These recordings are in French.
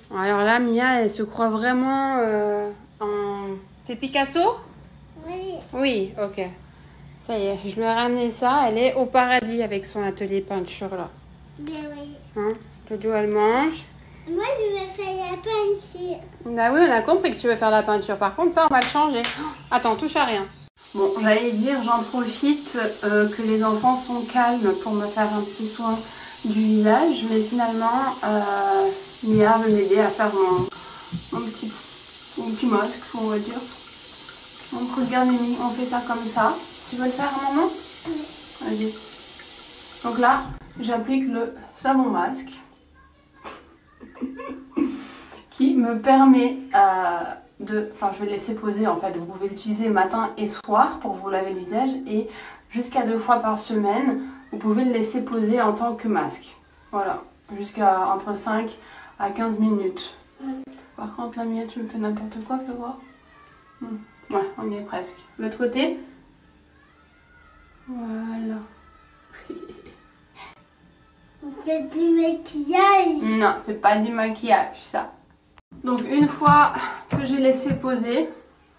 Alors là, Mia, elle se croit vraiment en... T'es Picasso? Oui. Oui, ok. Ça y est, je lui ai ramené ça. Elle est au paradis avec son atelier peinture là. Bien oui. Hein? Jojo, elle mange. Moi, je vais faire la peinture. Bah oui, on a compris que tu veux faire la peinture. Par contre, ça, on va le changer. Oh, attends, touche à rien. Bon, j'allais dire, j'en profite que les enfants sont calmes pour me faire un petit soin du visage. Mais finalement, Mia veut m'aider à faire mon petit masque, on va dire. Donc regarde, Mimi, on fait ça comme ça. Tu veux le faire, maman? Oui. Vas-y. Donc là, j'applique le savon masque qui me permet enfin, je vais le laisser poser en fait. Vous pouvez l'utiliser matin et soir pour vous laver le visage et jusqu'à 2 fois par semaine, vous pouvez le laisser poser en tant que masque. Voilà, jusqu'à entre 5 à 15 minutes. Par contre, la mienne, tu me fais n'importe quoi, fais voir. Ouais, on y est presque. L'autre côté. Voilà. On fait du maquillage. Non, c'est pas du maquillage, ça. Donc, une fois que j'ai laissé poser,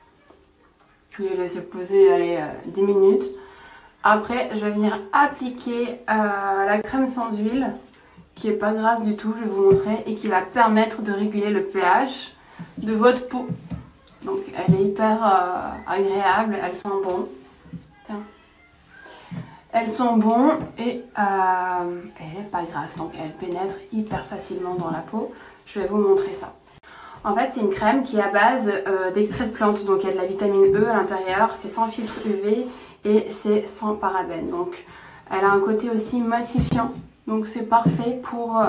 allez, 10 minutes. Après, je vais venir appliquer la crème sans huile, qui est pas grasse du tout, je vais vous montrer, et qui va permettre de réguler le pH de votre peau. Donc, elle est hyper agréable, elles sont bonnes. Tiens. Elles sont bonnes et elle n'est pas grasse, donc elle pénètre hyper facilement dans la peau. Je vais vous montrer ça. En fait, c'est une crème qui est à base d'extrait de plantes, donc il y a de la vitamine E à l'intérieur, c'est sans filtre UV et c'est sans parabènes. Donc, elle a un côté aussi matifiant, donc c'est parfait pour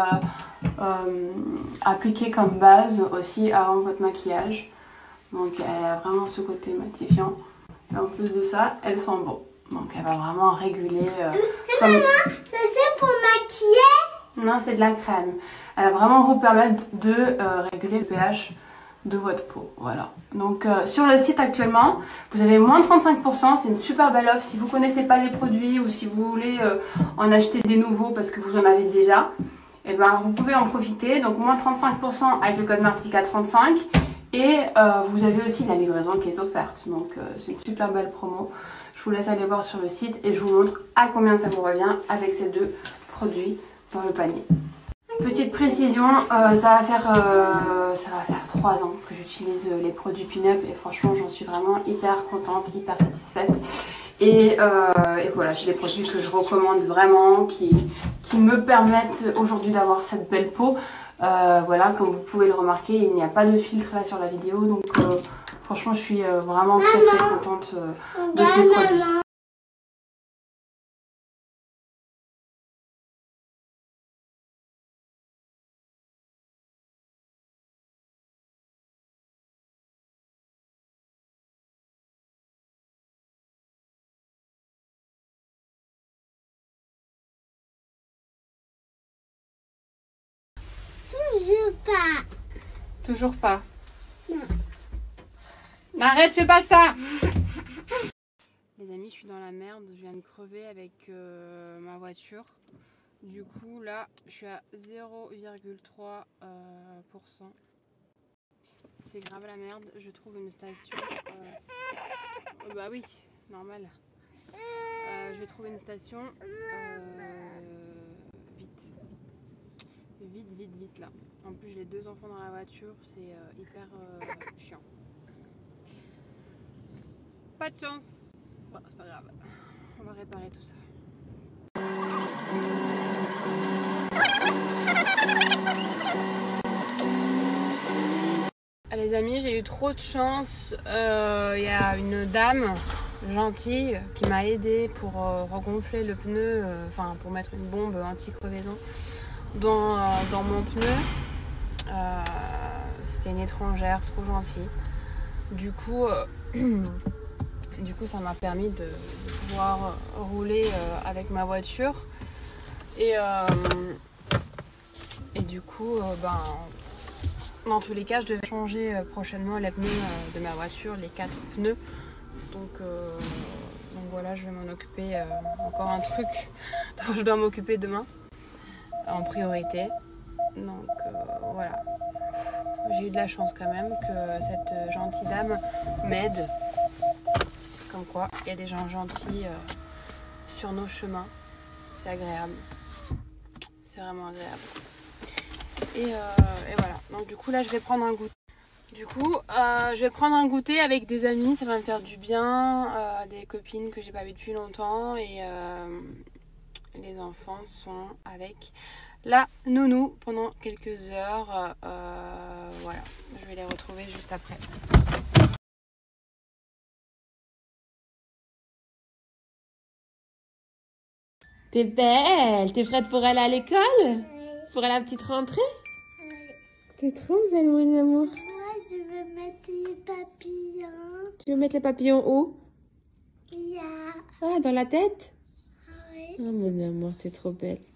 appliquer comme base aussi avant votre maquillage. Donc, elle a vraiment ce côté matifiant. Et en plus de ça, elle sent bon. Donc elle va vraiment réguler... Maman, c'est pour maquiller? Non, c'est de la crème. Elle va vraiment vous permettre de réguler le pH de votre peau. Voilà. Donc sur le site actuellement, vous avez moins de 35%. C'est une super belle offre. Si vous ne connaissez pas les produits ou si vous voulez en acheter des nouveaux parce que vous en avez déjà, et ben, vous pouvez en profiter. Donc moins 35% avec le code Martika35. Et vous avez aussi la livraison qui est offerte. Donc c'est une super belle promo. Je vous laisse aller voir sur le site et je vous montre à combien ça vous revient avec ces deux produits dans le panier. Petite précision, ça va faire 3 ans que j'utilise les produits Pin-Up et franchement j'en suis vraiment hyper contente, hyper satisfaite. Et voilà, j'ai des produits que je recommande vraiment, qui me permettent aujourd'hui d'avoir cette belle peau. Voilà, comme vous pouvez le remarquer, il n'y a pas de filtre là sur la vidéo, donc franchement je suis vraiment très contente de ces produits. Toujours pas. Toujours pas. Non. Arrête, fais pas ça. Les amis, je suis dans la merde, je viens de crever avec ma voiture. Du coup, là, je suis à 0,3%. C'est grave la merde, je trouve une station. Bah oui, normal. Je vais trouver une station vite là. En plus, j'ai les 2 enfants dans la voiture, c'est hyper chiant. Pas de chance. Bon, c'est pas grave. On va réparer tout ça. Ah, les amis, j'ai eu trop de chance. Il y a une dame gentille qui m'a aidée pour regonfler le pneu, enfin pour mettre une bombe anti-crevaison dans mon pneu. C'était une étrangère trop gentille. Du coup, ça m'a permis de pouvoir rouler avec ma voiture. Et du coup, dans tous les cas, je devais changer prochainement les pneus de ma voiture, les 4 pneus. Donc voilà, je vais m'en occuper. Encore un truc dont je dois m'occuper demain, en priorité. Donc voilà. de la chance quand même que cette gentille dame m'aide. Comme quoi, il y a des gens gentils sur nos chemins. C'est agréable. C'est vraiment agréable. Et voilà. Donc du coup, là, je vais prendre un goûter. Du coup, je vais prendre un goûter avec des amis. Ça va me faire du bien. Des copines que j'ai pas vues depuis longtemps. Et les enfants sont avec la nounou pendant quelques heures. Voilà. Je vais les retrouver juste après. T'es belle, t'es prête pour aller à l'école? Oui. Pour aller à la petite rentrée? Oui. T'es trop belle, mon amour. Moi, je veux mettre les papillons. Tu veux mettre les papillons où? Il y a... Ah, dans la tête? Oui. Oh, mon amour, t'es trop belle.